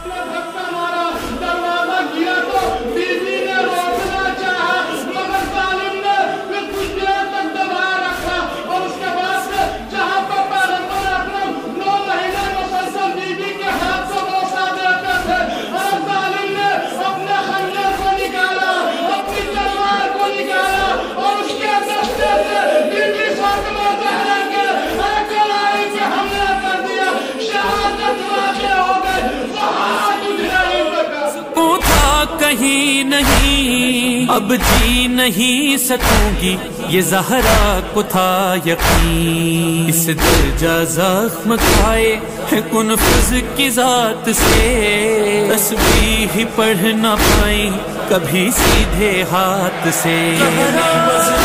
कहीं नहीं अब जी नहीं सकूंगी, ये ज़हरा को था यकीन। इस दर्जा जख्म खाए है कुनफुज़ की ज़ात से, तस्बीह ही पढ़ ना पाई कभी सीधे हाथ से।